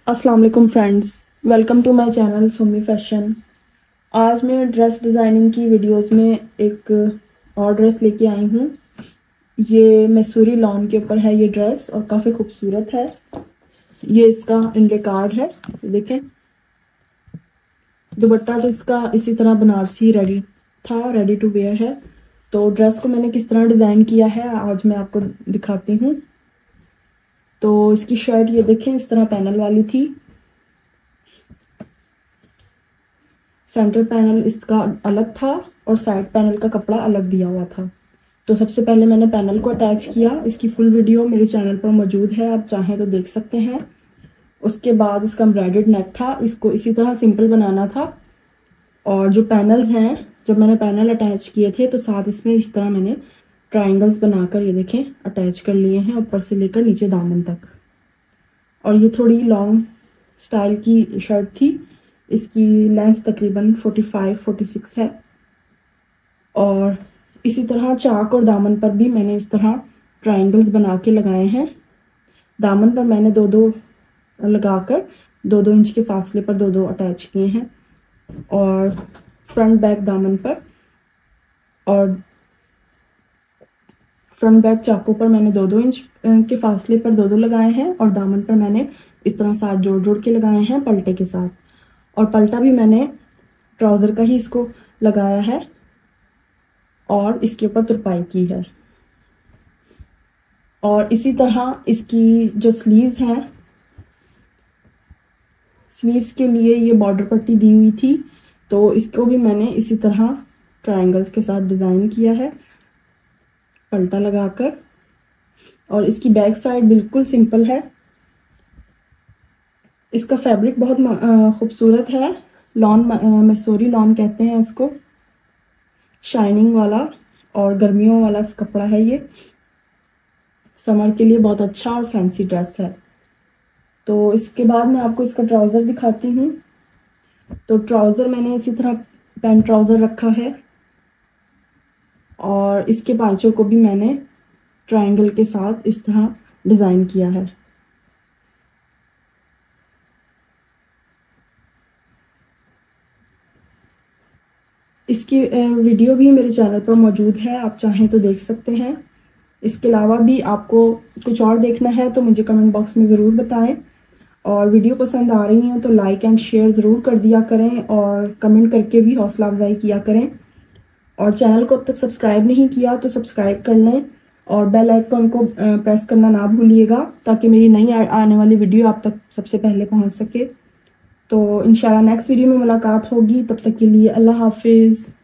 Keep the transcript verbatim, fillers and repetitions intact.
अस्सलाम वालेकुम friends, welcome to my channel Sumi fashion. आज मैं ड्रेस डिज़ाइनिंग की वीडियोस में एक और ड्रेस लेके आई हूँ। ये मैसूरी लॉन के ऊपर है ये ड्रेस और काफ़ी खूबसूरत है। ये इसका इंडे कार्ड है, देखें। दुपट्टा तो इसका इसी तरह बनारसी रेडी था, रेडी टू वेयर है। तो ड्रेस को मैंने किस तरह डिज़ाइन किया है आज मैं आपको दिखाती हूँ। तो इसकी शर्ट ये देखें, इस तरह पैनल वाली थी। सेंटर पैनल इसका अलग था और साइड पैनल का कपड़ा अलग दिया हुआ था। तो सबसे पहले मैंने पैनल को अटैच किया। इसकी फुल वीडियो मेरे चैनल पर मौजूद है, आप चाहें तो देख सकते हैं। उसके बाद इसका एम्ब्रॉयडर्ड नेक था, इसको इसी तरह सिंपल बनाना था। और जो पैनल्स हैं, जब मैंने पैनल अटैच किए थे तो साथ इसमें इस तरह मैंने ट्राइंगल्स बनाकर ये देखें अटैच कर लिए हैं, ऊपर से लेकर नीचे दामन तक। और ये थोड़ी लॉन्ग स्टाइल की शर्ट थी। इसकी लेंथ तकरीबन पैंतालीस छियालीस है। और इसी तरह चाक और दामन पर भी मैंने इस तरह ट्रायंगल्स बना के लगाए हैं। दामन पर मैंने दो दो लगाकर दो दो इंच के फासले पर दो दो अटैच किए हैं। और फ्रंट बैक दामन पर और फ्रंट बैक चाकों पर मैंने दो दो इंच के फासले पर दो दो लगाए हैं। और दामन पर मैंने इस तरह साथ जोड़ जोड़ के लगाए हैं पलटे के साथ। और पलटा भी मैंने ट्राउज़र का ही इसको लगाया है और इसके ऊपर तुरपाई की है। और इसी तरह इसकी जो स्लीव्स हैं, स्लीव्स के लिए ये बॉर्डर पट्टी दी हुई थी, तो इसको भी मैंने इसी तरह ट्रायंगल्स के साथ डिज़ाइन किया है पलटा लगाकर। और इसकी बैक साइड बिल्कुल सिंपल है। इसका फैब्रिक बहुत खूबसूरत है, लॉन मैसूरी लॉन कहते हैं इसको, शाइनिंग वाला और गर्मियों वाला कपड़ा है। ये समर के लिए बहुत अच्छा और फैंसी ड्रेस है। तो इसके बाद मैं आपको इसका ट्राउज़र दिखाती हूँ। तो ट्राउज़र मैंने इसी तरह पैंट ट्राउज़र रखा है और इसके पांचों को भी मैंने ट्रायंगल के साथ इस तरह डिज़ाइन किया है। इसकी वीडियो भी मेरे चैनल पर मौजूद है, आप चाहें तो देख सकते हैं। इसके अलावा भी आपको कुछ और देखना है तो मुझे कमेंट बॉक्स में ज़रूर बताएं। और वीडियो पसंद आ रही हैं तो लाइक एंड शेयर ज़रूर कर दिया करें और कमेंट करके भी हौसला अफजाई किया करें। और चैनल को अब तक सब्सक्राइब नहीं किया तो सब्सक्राइब कर लें और बेल आइकन को प्रेस करना ना भूलिएगा, ताकि मेरी नई आने वाली वीडियो आप तक सबसे पहले पहुंच सके। तो इंशाल्लाह नेक्स्ट वीडियो में मुलाकात होगी, तब तक के लिए अल्लाह हाफिज़।